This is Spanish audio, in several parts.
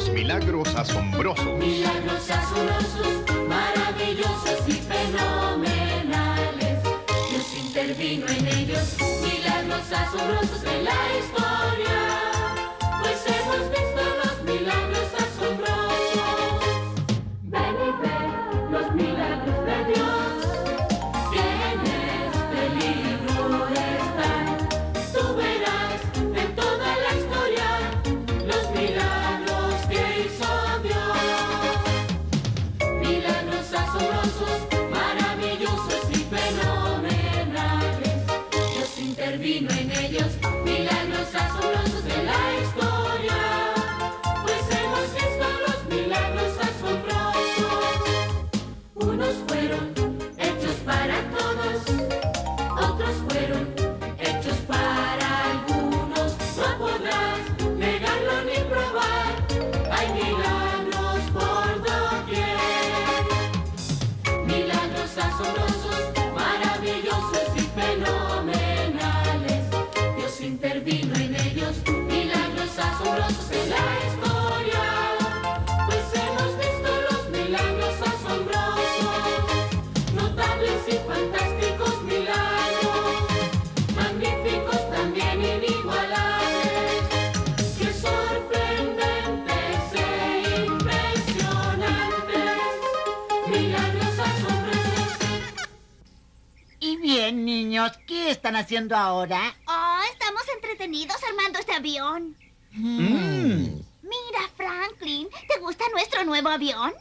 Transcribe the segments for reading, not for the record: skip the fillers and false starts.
milagros asombrosos. Milagros asombrosos, maravillosos y fenomenales. Dios intervino en ellos. Milagros asombrosos de la historia. Pues hemos visto los milagros asombrosos. Ven y ve los milagros de Dios. Que en este libro están. Tú verás en toda la historia los milagros que hizo Dios. Milagros asombrosos, maravillosos y fenomenales. Dios intervino en ellos. Milagros asombrosos de la historia. Pues hemos visto los milagros asombrosos. Unos fueron hechos para todos, otros fueron hechos para algunos. No podrás negarlo ni probar. Hay milagros por doquier. Milagros asombrosos, maravillosos y fenomenales. Dios intervino en ellos. Milagros asombrosos en la historia. Pues hemos visto los milagros asombrosos. Notables y fantásticos milagros. Magníficos también inigualables. Qué sorprendentes e impresionantes. Milagros asombrosos. Y bien, niños, ¿qué están haciendo ahora? Oh, estamos entretenidos armando este avión. Mira, Franklin, ¿te gusta nuestro nuevo avión?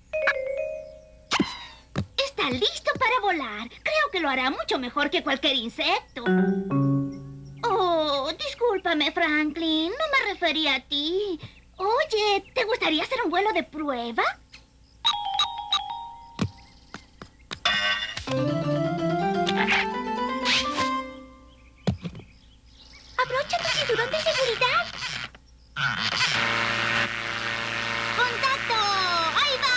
Está listo para volar. Creo que lo hará mucho mejor que cualquier insecto. Oh, discúlpame, Franklin. No me refería a ti. Oye, ¿te gustaría hacer un vuelo de prueba? Abrocha tu cinturón de seguridad. ¡Contacto! ¡Ahí va!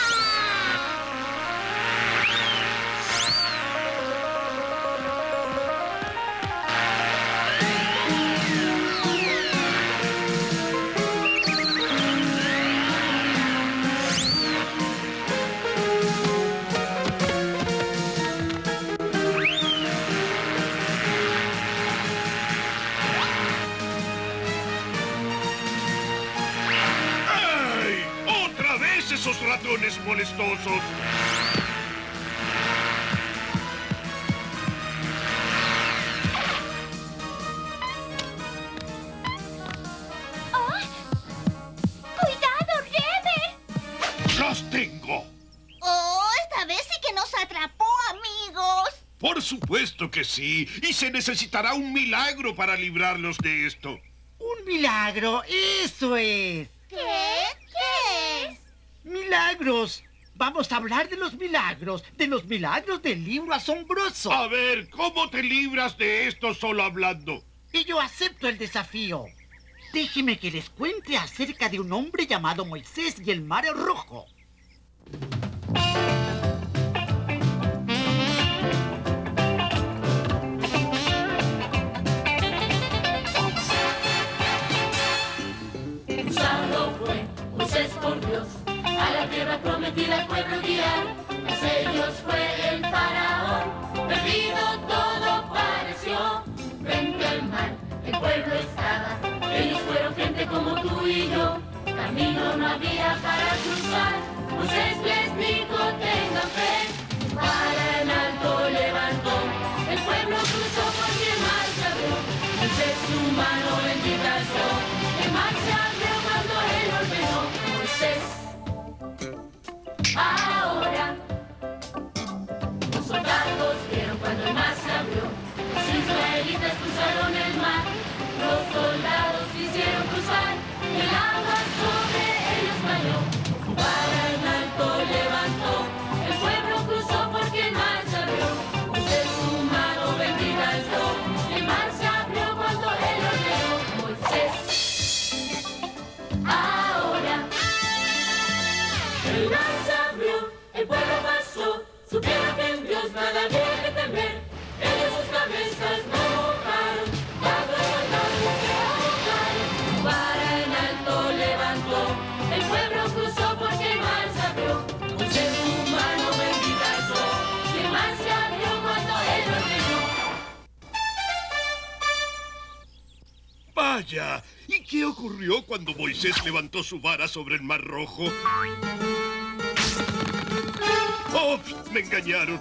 ¡Ay! ¡Otra vez esos ratones molestosos! ¡Oh! ¡Cuidado, Rebe! ¡Los tengo! Oh, esta vez sí que nos atrapó, amigos. Por supuesto que sí. Y se necesitará un milagro para librarlos de esto. ¡Un milagro! ¡Eso es! ¿Qué? ¿Qué es? ¡Milagros! Vamos a hablar de los milagros del libro asombroso. A ver, ¿cómo te libras de esto solo hablando? Y yo acepto el desafío. Déjeme que les cuente acerca de un hombre llamado Moisés y el Mar Rojo. Usado fue Moisés por Dios. A la tierra prometida al pueblo guiar. Tras ellos fue el faraón. Perdido todo pareció. Frente al mar el pueblo estaba. Ellos fueron gente como tú y yo. Camino no había para cruzar. Moisés les dijo tengan fe. Para en alto levantó. El pueblo cruzó porque el mar se abrió. Moisés su mano bendita alzó. El mar se abrió cuando él ordenó. Moisés. Ahora los soldados vieron cuando el mar se abrió. Los israelitas cruzaron el mar. Los soldados quisieron cruzar. El agua sobre ellos cayó. Su vara en alto levantó. El pueblo cruzó. Vaya, ¿y qué ocurrió cuando Moisés levantó su vara sobre el Mar Rojo? ¡Oh! Me engañaron.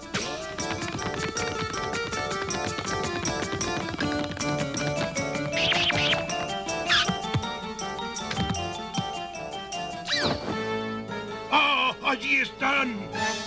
¡Ah! ¡Allí están!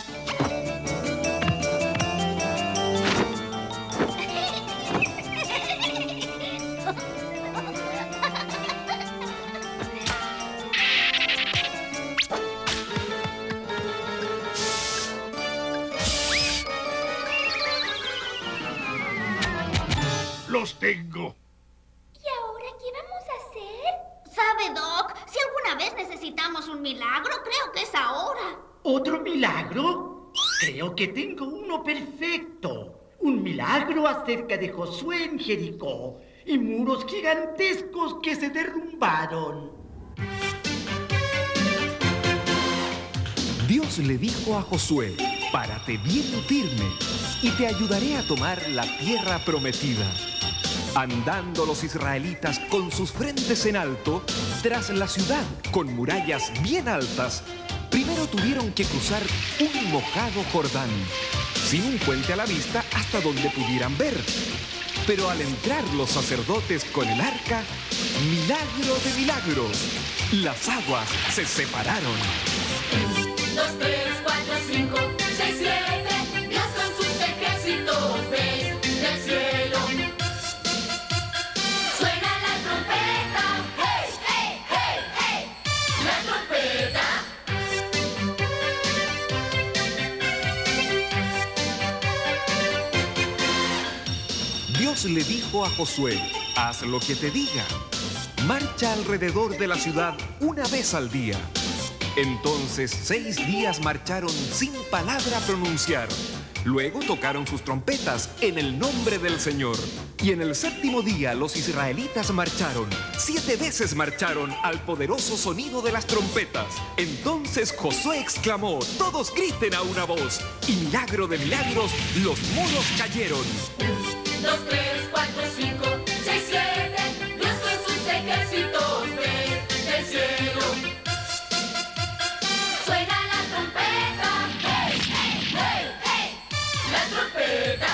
¡Los tengo! ¿Y ahora qué vamos a hacer? ¿Sabe, Doc? Si alguna vez necesitamos un milagro, creo que es ahora. ¿Otro milagro? Creo que tengo uno perfecto. Un milagro acerca de Josué en Jericó y muros gigantescos que se derrumbaron. Dios le dijo a Josué: párate bien firme y te ayudaré a tomar la tierra prometida. Andando los israelitas con sus frentes en alto, tras la ciudad con murallas bien altas, primero tuvieron que cruzar un mojado Jordán, sin un puente a la vista hasta donde pudieran ver. Pero al entrar los sacerdotes con el arca, milagro de milagros, las aguas se separaron. 2, 3, 4, 5, 6, 7, Dios con sus ejércitos ves del cielo. Suena la trompeta, hey, hey, hey, hey, la trompeta. Dios le dijo a Josué: haz lo que te diga. Marcha alrededor de la ciudad una vez al día. Entonces 6 días marcharon sin palabra pronunciar. Luego tocaron sus trompetas en el nombre del Señor. Y en el 7º día los israelitas marcharon. 7 veces marcharon al poderoso sonido de las trompetas. Entonces Josué exclamó: todos griten a una voz. Y milagro de milagros, los muros cayeron. 2, 3, 4, 5, 6, 7, Dios con sus ejércitos ves del cielo. Suena la trompeta, hey, hey, hey, hey, la trompeta.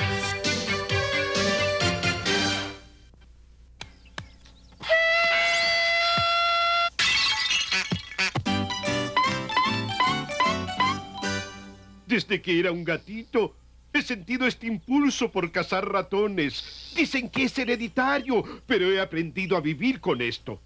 Desde que era un gatito, he sentido este impulso por cazar ratones. Dicen que es hereditario, pero he aprendido a vivir con esto.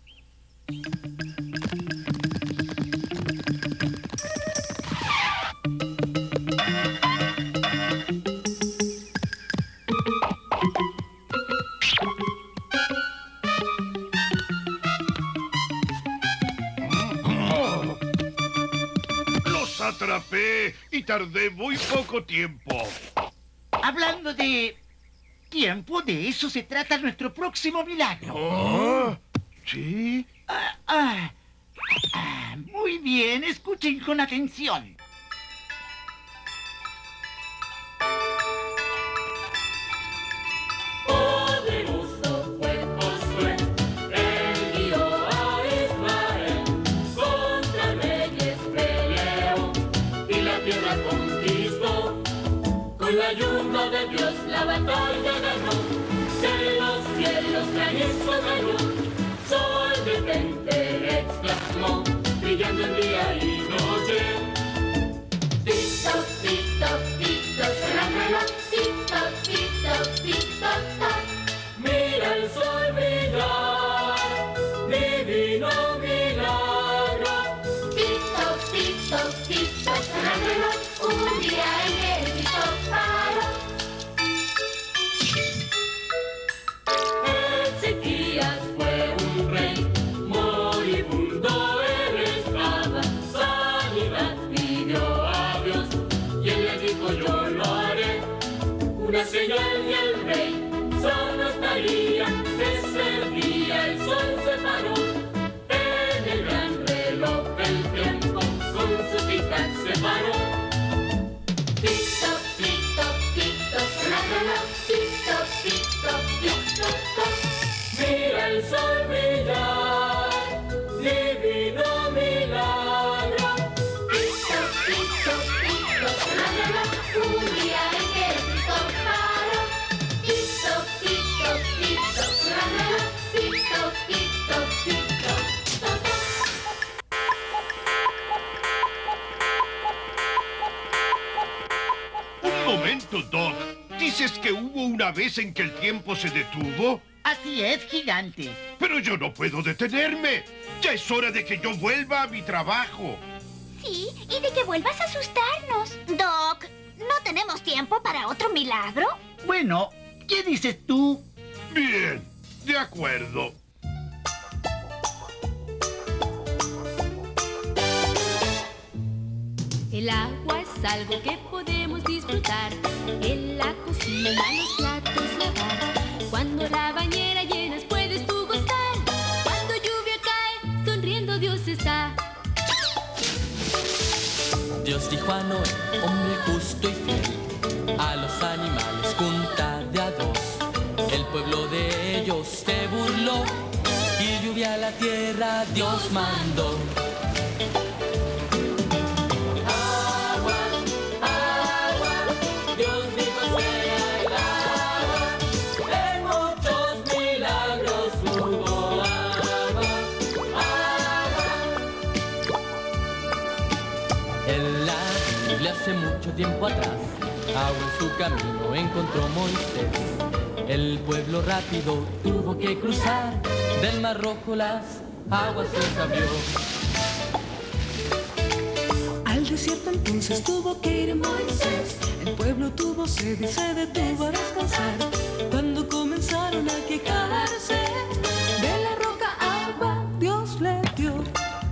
¡Los atrapé! Y tardé muy poco tiempo. Hablando de tiempo, de eso se trata nuestro próximo milagro. ¿Ah? ¿Sí? Muy bien, escuchen con atención. Poderoso fue Josué, él guió a Israel, contra reyes peleó y la tierra conquistó. Con la ayuda de Dios la batalla ganó, de los cielos granizo cayó. Sol detente, exclamó, brillando en día y noche. Tic-toc, tic-toc, tic-toc, suena el reloj. Tic-toc, tic-toc, tic-toc, toc. Mira el sol brillar, divino milagro. Tic-toc, tic-toc, tic-toc, suena el reloj. Un día el ejército paró. Ezequiel la vez en que el tiempo se detuvo? Así es, gigante. Pero yo no puedo detenerme. Ya es hora de que yo vuelva a mi trabajo. Sí, y de que vuelvas a asustarnos. Doc, ¿no tenemos tiempo para otro milagro? Bueno, ¿qué dices tú? Bien, de acuerdo. El agua es algo que podemos disfrutar. En la cocina los platos lavar. Cuando la bañera llenas puedes tú gozar. Cuando lluvia cae, sonriendo Dios está. Dios dijo a Noé, hombre justo y fiel, a los animales junta de a dos. El pueblo de ellos se burló y lluvia a la tierra Dios mandó. Hace mucho tiempo atrás, agua en su camino encontró Moisés. El pueblo rápido tuvo que cruzar, del mar rojo las aguas se abrió. Al desierto entonces tuvo que ir Moisés. El pueblo tuvo sed y se detuvo a descansar. Cuando comenzaron a quejarse, de la roca agua Dios le dio.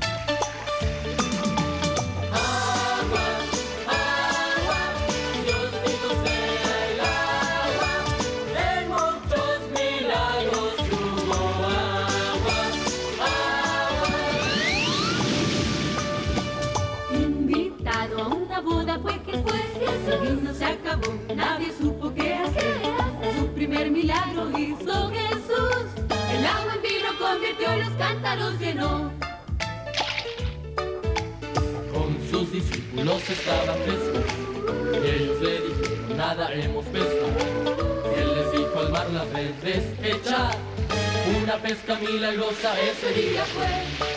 Se acabó, nadie supo qué hacer. Su primer milagro hizo Jesús. El agua en vino convirtió y los cántaros llenó. Con sus discípulos estaba Jesús. Ellos le dijeron, nada hemos pescado. Él les dijo al mar las redes echar. Una pesca milagrosa ese día fue.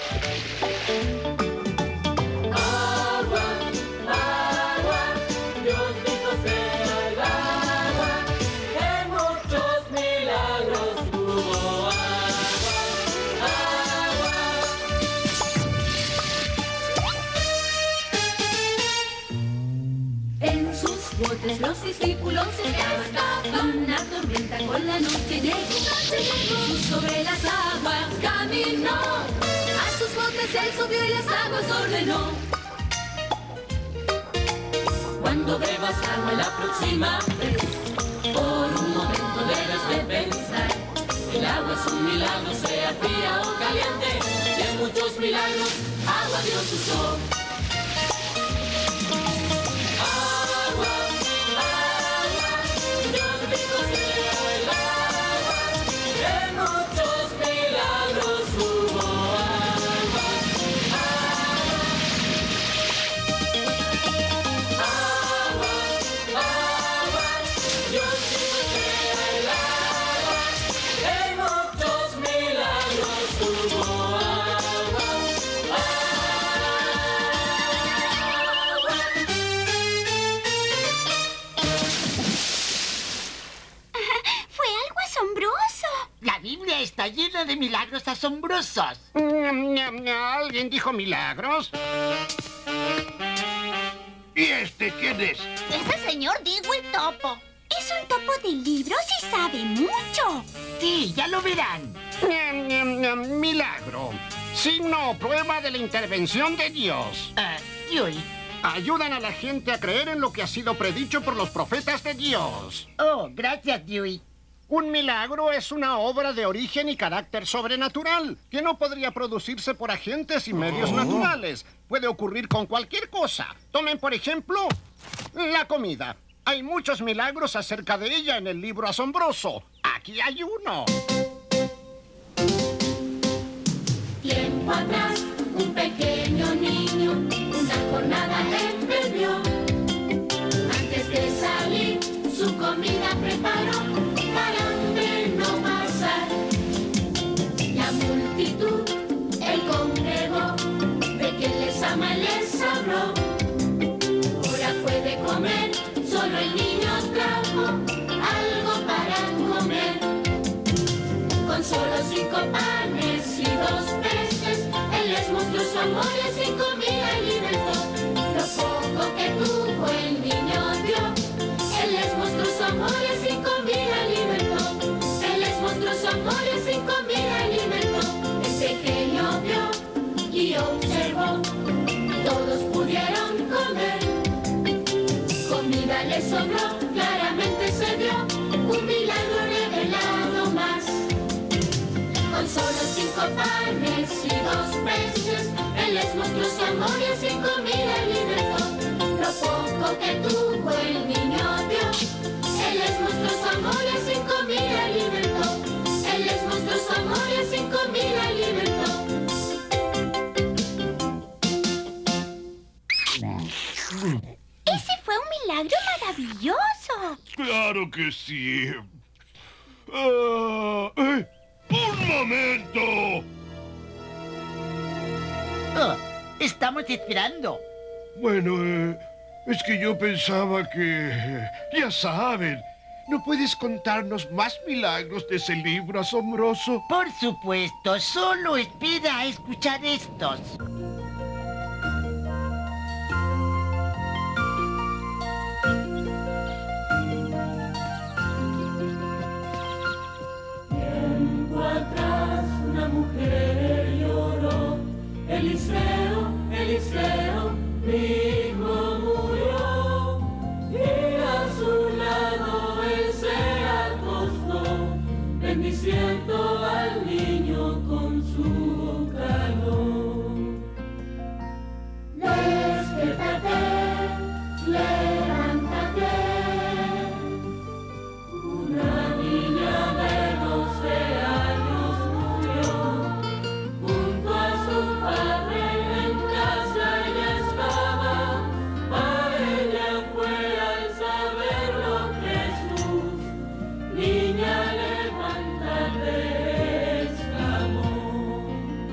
Los discípulos estaban, una tormenta con la noche llegó. Sobre las aguas caminó, a sus botes él subió y las aguas ordenó. Cuando bebas agua la próxima vez, por un momento debes de pensar, el agua es un milagro, sea fría o caliente, y en muchos milagros agua Dios usó. Está llena de milagros asombrosos. ¿Alguien dijo milagros? ¿Y este quién es? Es el señor Dewey Topo. Es un topo de libros y sabe mucho. Sí, ya lo verán. Milagro. Signo o prueba de la intervención de Dios. Dewey. Ayudan a la gente a creer en lo que ha sido predicho por los profetas de Dios. Oh, gracias, Dewey. Un milagro es una obra de origen y carácter sobrenatural, que no podría producirse por agentes y medios naturales. Puede ocurrir con cualquier cosa. Tomen, por ejemplo, la comida. Hay muchos milagros acerca de ella en el libro asombroso. Aquí hay uno. Tiempo atrás, un pequeño niño una jornada emprendió. Antes de salir, su comida preparó para hambre no pasar. La multitud, él congregó, de que les ama y les habló. Hora fue de comer, solo el niño trajo algo para 5 panes y 2 peces, Él les mostró su amor y a 5.000 alimentó. Lo poco que tuvo el niño dio, Él les mostró su amor y a 5.000 alimentó. Él les mostró su amor y a 5.000 alimentó. El pequeño vio y observó, todos pudieron comer. Comida les sobró, claramente se vio, un milagro revelado más. Con solo 5 panes y 2 peces, Él les mostró su amor y a 5.000 alimentó. Lo poco que tuvo el niño dio, Él les mostró su amor y a 5.000 alimentó. Él les mostró su amor y a 5.000 alimentó. ¡Ese fue un milagro maravilloso! ¡Claro que sí! ¡Un momento! Oh, estamos esperando. Bueno, es que yo pensaba que... Ya saben, ¿no puedes contarnos más milagros de ese libro asombroso? Por supuesto, solo espera a escuchar estos. Tiempo atrás una mujer lloró, Eliseo, Eliseo, mi hijo murió. Y a su lado él se acostó, bendiciendo al niño con su calor. Despiértate, levántate. Una niña de 12 años murió, junto a su padre en casa ella estaba. A ella fue al saberlo Jesús, niña levántate, exclamó.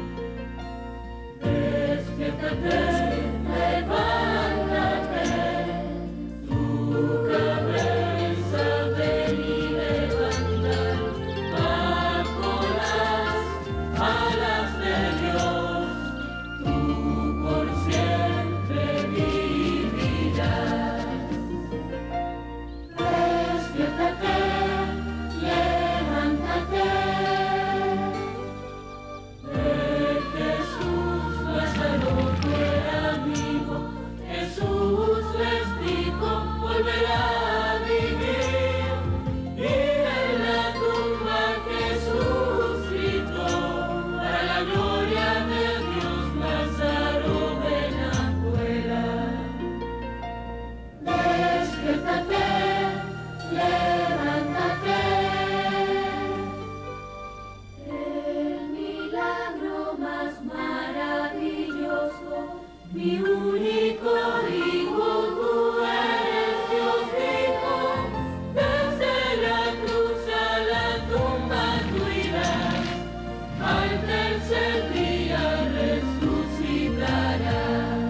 Despiértate, levántate, tu cabeza ven y levanta, bajo las alas de Dios, tú por siempre vivirás. Despiértate, levántate, de Jesús Lázaro fue amigo, Jesús les dijo volverá a vivir, y en la tumba Jesús gritó, para la gloria de Dios Lázaro ven afuera. Despiértate, levántate. El milagro más maravilloso, mi único hijo, tú eres Dios, dijo. Desde la cruz a la tumba tú irás, al tercer día resucitarás.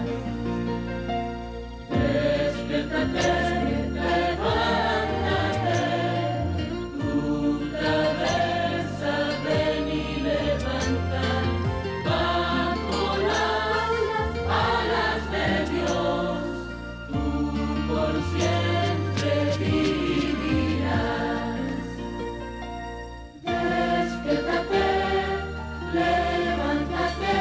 Despiértate, levántate, tu cabeza ven y levanta, bajo las alas de Dios, tú por siempre vivirás. Despiértate, levántate.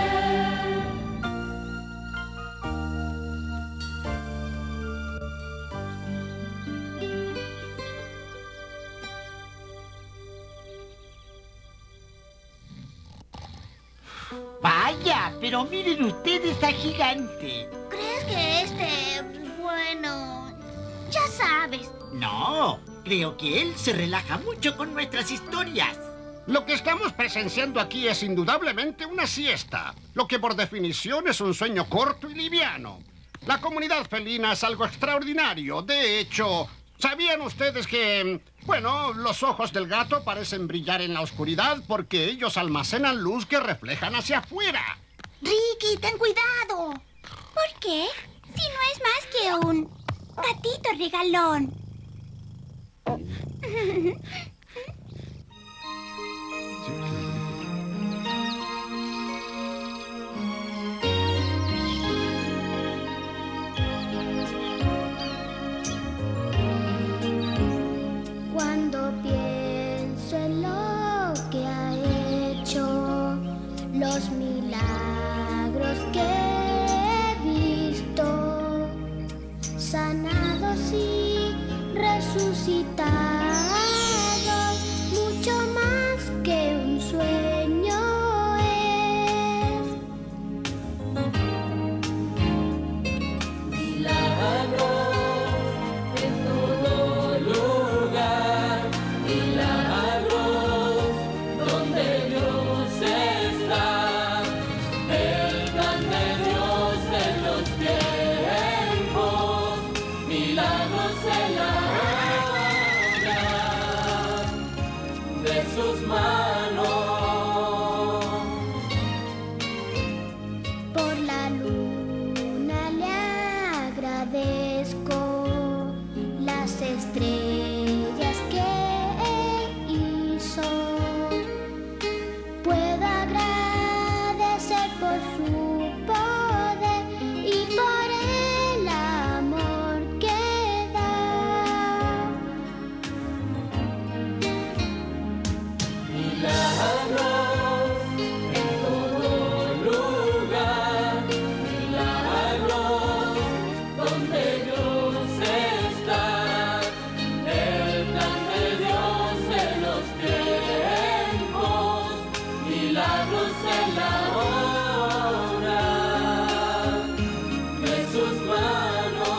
Vaya, pero miren ustedes a gigante. ¿Crees que bueno, ya sabes? No, creo que él se relaja mucho con nuestras historias. Lo que estamos presenciando aquí es indudablemente una siesta, lo que por definición es un sueño corto y liviano. La comunidad felina es algo extraordinario. De hecho, ¿sabían ustedes que, bueno, los ojos del gato parecen brillar en la oscuridad porque ellos almacenan luz que reflejan hacia afuera? Ricky, ten cuidado. ¿Por qué? Si no es más que un gatito regalón. los milagros que he visto, sanados y resucitados, mucho más que un sueño es. Milagros en todo lugar, milagros donde Dios está, el plan de Dios en los tiempos, milagros en la obra de sus manos. Por la luna le agradezco, las estrellas que hizo. Puedo agradecer por su poder y por el amor que da. Milagros en todo lugar, milagros donde Dios está, el plan de Dios en los tiempos, milagros en la obra de sus manos.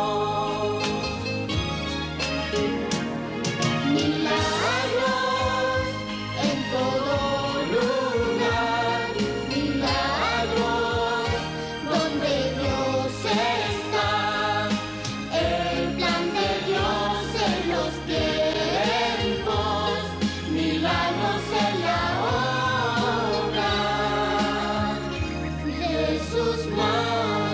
Milagros en todo lugar, milagros donde Dios está, el plan de Dios en los tiempos, milagros en la obra de sus manos.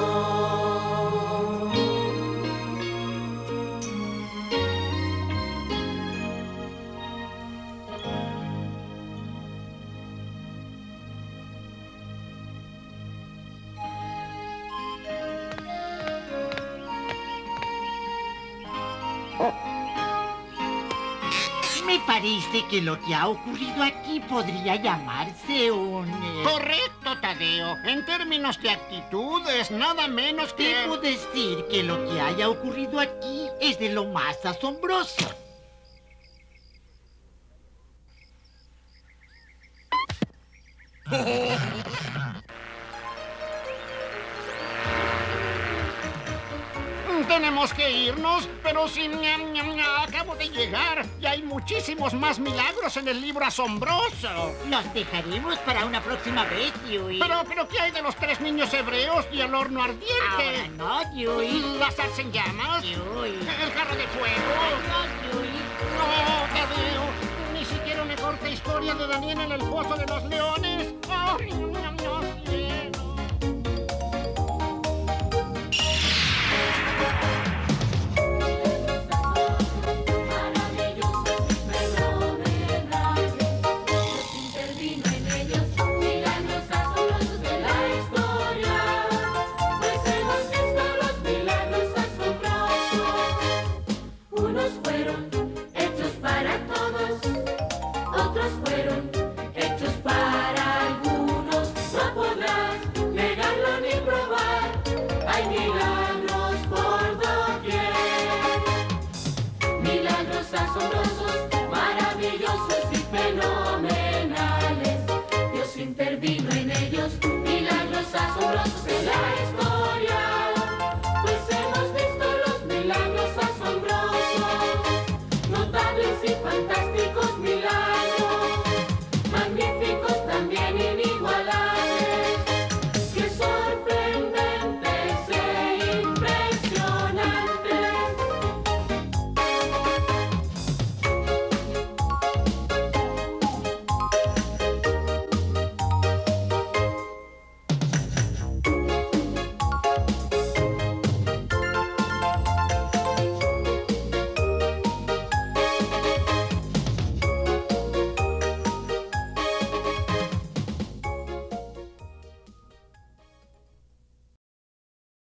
Me parece que lo que ha ocurrido aquí podría llamarse un... Correcto, Tadeo. En términos de actitud, es nada menos que... Debo decir que lo que haya ocurrido aquí es de lo más asombroso. Tenemos que irnos, pero si acabo de llegar y hay muchísimos más milagros en el libro asombroso. Los dejaremos para una próxima vez, Dewey. Pero ¿qué hay de los 3 niños hebreos y el horno ardiente? Ahora no, Dewey. ¿Las zarza en llamas? Dewey. ¿El jarro de fuego? No, Dewey. No, Tadeo. Ni siquiera una corta historia de Daniel en el pozo de los leones. Oh, no.